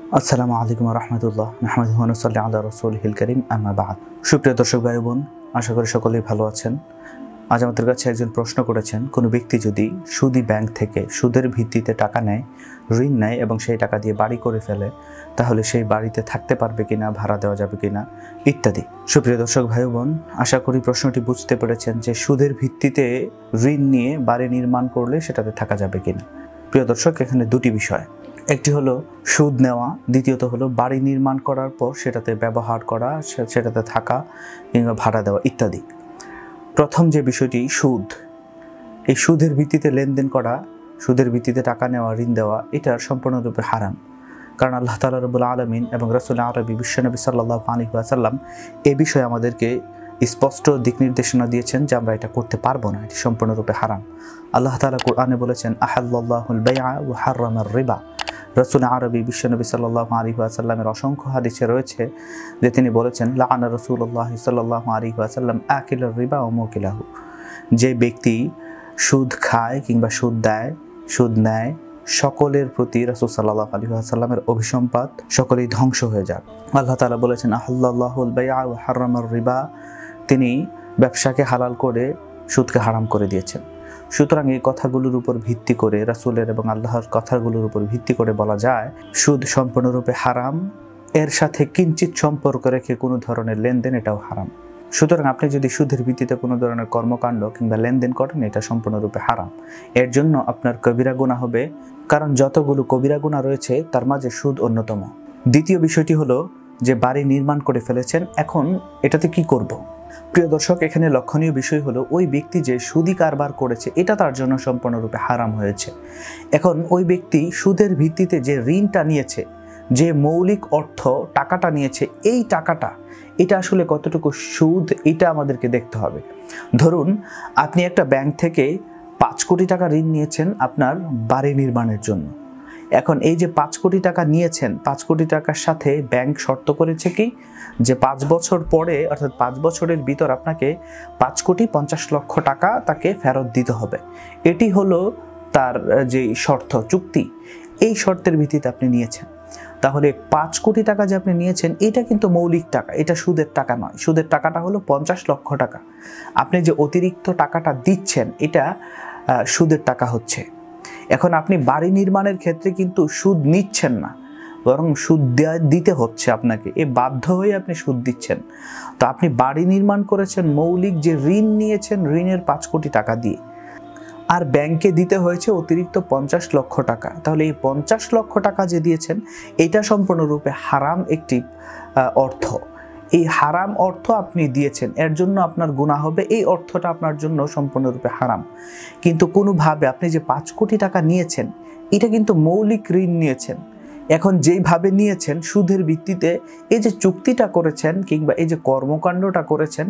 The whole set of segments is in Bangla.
আসসালামু আলাইকুম রহমতুল্লাহ নাহমাদুহু ওয়া নুসাল্লি আলা রাসূলিহিল কারীম আম্মা বা'দ। সুপ্রিয় দর্শক ভাই বোন, আশা করি সকলেই ভালো আছেন। আজ আমাদের কাছে একজন প্রশ্ন করেছেন, কোনো ব্যক্তি যদি সুদী ব্যাংক থেকে সুদের ভিত্তিতে টাকা নেয়, ঋণ নেয় এবং সেই টাকা দিয়ে বাড়ি করে ফেলে, তাহলে সেই বাড়িতে থাকতে পারবে কিনা, ভাড়া দেওয়া যাবে কিনা ইত্যাদি। সুপ্রিয় দর্শক ভাই বোন, আশা করি প্রশ্নটি বুঝতে পেরেছেন যে সুদের ভিত্তিতে ঋণ নিয়ে বাড়ি নির্মাণ করলে সেটাতে থাকা যাবে কিনা। প্রিয় দর্শক, এখানে দুটি বিষয়, একটি হলো সুদ নেওয়া, দ্বিতীয়ত হলো বাড়ি নির্মাণ করার পর সেটাতে ব্যবহার করা, সেটাতে থাকা কিংবা ভাড়া দেওয়া ইত্যাদি। প্রথম যে বিষয়টি সুদ, এই সুদের ভিত্তিতে লেনদেন করা, সুদের ভিত্তিতে টাকা নেওয়া, ঋণ দেওয়া, এটা সম্পূর্ণরূপে হারাম। কারণ আল্লাহ তাআলা রাব্বুল আলামিন এবং রাসূল আরবি বিশ্বনবী সাল্লাল্লাহু আলাইহি ওয়াসাল্লাম এ বিষয়ে আমাদেরকে স্পষ্ট দিক নির্দেশনা দিয়েছেন যে আমরা এটা করতে পারবো না, এটি সম্পূর্ণরূপে হারাম। আল্লাহ তাআলা কোরআনে বলেছেন, আহাল্লাল্লাহুল বাইআ ওয়া হাররামার রিবা। রাসূল আরবি বিশ্বনবী সাল্লাল্লাহু আলাইহি ওয়াসাল্লামের অসংখ্য হাদিসে রয়েছে যে তিনি বলেছেন, লাআনা রাসূলুল্লাহ সাল্লাল্লাহু আলাইহি ওয়াসাল্লাম আকিলার রিবা ওয়া মুকিলাহু। যে ব্যক্তি সুদ খায় কিংবা সুদ দেয়, সুদ নেয়, সকলের প্রতি রাসূল সাল্লাল্লাহু আলাইহি ওয়াসাল্লামের অভিসম্পাত, সকলেই ধ্বংস হয়ে যাক। আল্লাহ তাআলা বলেছেন, আহাল্লাল্লাহুল বাইআ ওয়া হাররামার রিবা। তিনি ব্যবসাকে হালাল করে সুদকে হারাম করে দিয়েছেন। সুতরাং এই কথাগুলোর উপর ভিত্তি করে, রাসূলের এবং আল্লাহর কথাগুলোর উপর ভিত্তি করে বলা যায় সুদ সম্পূর্ণরূপে হারাম। এর সাথে কিঞ্চিত সম্পর্ক রেখে কোনো ধরনের লেনদেন, এটাও হারাম। সুতরাং আপনি যদি সুদের ভিত্তিতে কোনো ধরনের কর্মকাণ্ড কিংবা লেনদেন করেন, এটা সম্পূর্ণরূপে হারাম। এর জন্য আপনার কবিরা গুনাহ হবে, কারণ যতগুলো কবিরা গুনাহ রয়েছে তার মাঝে সুদ অন্যতম। দ্বিতীয় বিষয়টি হলো যে বাড়ি নির্মাণ করে ফেলেছেন, এখন এটাতে কি করব। প্রিয় দর্শক, এখানে লক্ষণীয় বিষয় হলো ওই ব্যক্তি যে সুদী কারবার করেছে এটা তার জন্য সম্পূর্ণরূপে হারাম হয়েছে। এখন ওই ব্যক্তি সুদের ভিত্তিতে যে ঋণটা নিয়েছে, যে মৌলিক অর্থ টাকাটা নিয়েছে, এই টাকাটা এটা আসলে কতটুকু সুদ, এটা আমাদেরকে দেখতে হবে। ধরুন আপনি একটা ব্যাংক থেকে 5 কোটি টাকা ঋণ নিয়েছেন আপনার বাড়ি নির্মাণের জন্য। এখন এই যে 5 কোটি টাকা নিয়েছেন, 5 কোটি টাকার সাথে ব্যাংক শর্ত করেছে কি যে 5 বছর পরে, অর্থাৎ 5 বছরের ভিতর আপনাকে 5,50,00,000 টাকা তাকে ফেরত দিতে হবে। এটি হলো তার যে শর্ত, চুক্তি। এই শর্তের ভিত্তিতে আপনি নিয়েছেন। তাহলে 5 কোটি টাকা যে আপনি নিয়েছেন, এটা কিন্তু মৌলিক টাকা, এটা সুদের টাকা নয়। সুদের টাকাটা হলো 50,00,000 টাকা। আপনি যে অতিরিক্ত টাকাটা দিচ্ছেন, এটা সুদের টাকা হচ্ছে। এখন আপনি বাড়ি নির্মাণের ক্ষেত্রে কিন্তু সুদ নিচ্ছেন না, বরং সুদ দিতে হচ্ছে আপনাকে, বাধ্য হয়ে আপনি সুদ দিচ্ছেন। তো আপনি বাড়ি নির্মাণ করেছেন মৌলিক যে ঋণ নিয়েছেন, ঋণের 5 কোটি টাকা দিয়ে, আর ব্যাংকে দিতে হয়েছে অতিরিক্ত 50,00,000 টাকা। তাহলে এই 50,00,000 টাকা যে দিয়েছেন, এটা সম্পূর্ণরূপে হারাম একটি অর্থ। এই হারাম অর্থ আপনি দিয়েছেন, এর জন্য আপনার গুনাহ হবে, এই অর্থটা আপনার জন্য সম্পূর্ণরূপে হারাম। কিন্তু কোনোভাবে আপনি যে 5 কোটি টাকা নিয়েছেন, এটা কিন্তু মৌলিক ঋণ নিয়েছেন। এখন যেইভাবে নিয়েছেন সুদের ভিত্তিতে, এই যে চুক্তিটা করেছেন কিংবা এই যে কর্মকাণ্ডটা করেছেন,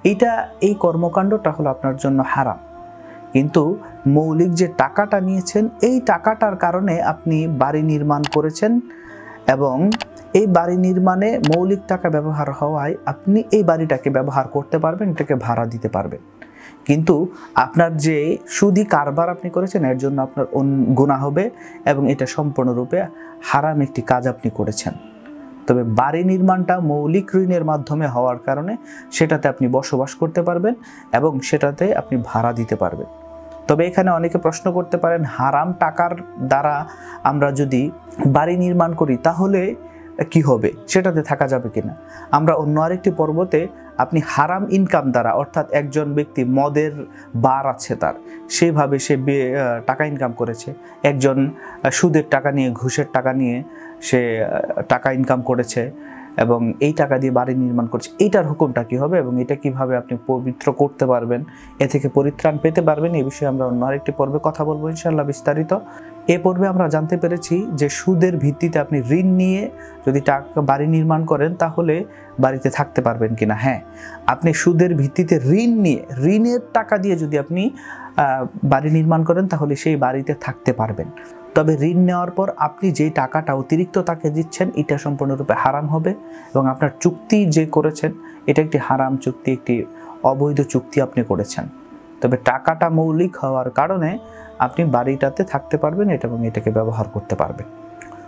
এই কর্মকাণ্ডটা হলো আপনার জন্য হারাম। কিন্তু মৌলিক যে টাকাটা নিয়েছেন, এই টাকাটার কারণে আপনি বাড়ি নির্মাণ করেছেন এবং এই বাড়ি নির্মাণে মৌলিক টাকা ব্যবহার হওয়ায় আপনি এই বাড়িটাকে ব্যবহার করতে পারবেন, এটাকে ভাড়া দিতে পারবেন। কিন্তু আপনার যে সুদী কারবার আপনি করেছেন, এর জন্য আপনার গুনাহ হবে এবং এটা সম্পূর্ণরূপে হারাম একটি কাজ আপনি করেছেন। তবে বাড়ি নির্মাণটা মৌলিক ঋণের মাধ্যমে হওয়ার কারণে সেটাতে আপনি বসবাস করতে পারবেন এবং সেটাতে আপনি ভাড়া দিতে পারবেন। তবে এখানে অনেকে প্রশ্ন করতে পারেন, হারাম টাকার দ্বারা আমরা যদি বাড়ি নির্মাণ করি তাহলে কি হবে, সেটাতে থাকা যাবে কিনা। আমরা অন্য আরেকটি পর্বতে আপনি হারাম ইনকাম দ্বারা, অর্থাৎ একজন ব্যক্তি মদের বার আছে তার, সেভাবে সে টাকা ইনকাম করেছে, একজন সুদের টাকা নিয়ে, ঘুষের টাকা নিয়ে সে টাকা ইনকাম করেছে এবং এই টাকা দিয়ে বাড়ি নির্মাণ করছে, এইটার হুকুমটা কী হবে এবং এটা কিভাবে আপনি পবিত্র করতে পারবেন, এ থেকে পরিত্রাণ পেতে পারবেন, এই বিষয়ে আমরা অন্য আরেকটি পর্বে কথা বলবো ইনশাআল্লাহ বিস্তারিত। এ পর্বে আমরা জানতে পেরেছি যে সুদের ভিত্তিতে আপনি ঋণ নিয়ে যদি টাকা বাড়ি নির্মাণ করেন তাহলে বাড়িতে থাকতে পারবেন কিনা। হ্যাঁ, আপনি সুদের ভিত্তিতে ঋণ নিয়ে, ঋণের টাকা দিয়ে যদি আপনি বাড়ি নির্মাণ করেন তাহলে সেই বাড়িতে থাকতে পারবেন। তবে ঋণ নেওয়ার পর আপনি যেই টাকাটা অতিরিক্ত তাকে দিচ্ছেন, এটা সম্পূর্ণরূপে হারাম হবে এবং আপনার চুক্তি যে করেছেন এটা একটি হারাম চুক্তি, একটি অবৈধ চুক্তি আপনি করেছেন। তবে টাকাটা মৌলিক হওয়ার কারণে আপনি বাড়িটাতে থাকতে পারবেন এবং এটাকে ব্যবহার করতে পারবেন।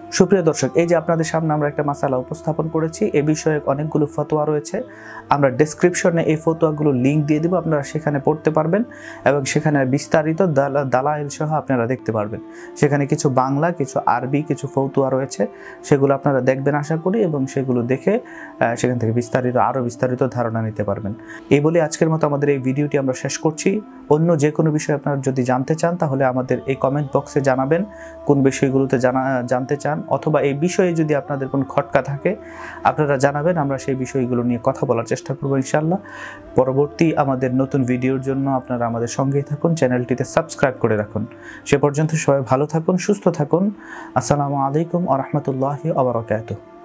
সুপ্রিয় দর্শক, এই যে আপনাদের সামনে আমরা একটা মাসালা উপস্থাপন করেছি, এ বিষয়ে অনেকগুলো ফতোয়া রয়েছে। আমরা ডেসক্রিপশনে এই ফতোয়াগুলো লিঙ্ক দিয়ে দেব, আপনারা সেখানে পড়তে পারবেন এবং সেখানে বিস্তারিত দালাইল সহ আপনারা দেখতে পারবেন। সেখানে কিছু বাংলা, কিছু আরবি, কিছু ফতোয়া রয়েছে, সেগুলো আপনারা দেখবেন আশা করি, এবং সেগুলো দেখে সেখান থেকে আরও বিস্তারিত ধারণা নিতে পারবেন। এই বলে আজকের মতো আমাদের এই ভিডিওটি আমরা শেষ করছি। অন্য যে কোনো বিষয়ে আপনারা যদি জানতে চান তাহলে আমাদের এই কমেন্ট বক্সে জানাবেন কোন বিষয়গুলোতে জানতে চান, অথবা এই বিষয়ে যদি আপনাদের কোনো খটকা থাকে আপনারা জানাবেন, আমরা সেই বিষয়গুলো নিয়ে কথা বলার চেষ্টা করব ইনশাআল্লাহ। পরবর্তী আমাদের নতুন ভিডিওর জন্য আপনারা আমাদের সঙ্গেই থাকুন, চ্যানেলটিতে সাবস্ক্রাইব করে রাখুন। সে পর্যন্ত সবাই ভালো থাকুন, সুস্থ থাকুন। আসসালামু আলাইকুম ওয়া রাহমাতুল্লাহি ওয়া বারাকাতুহু।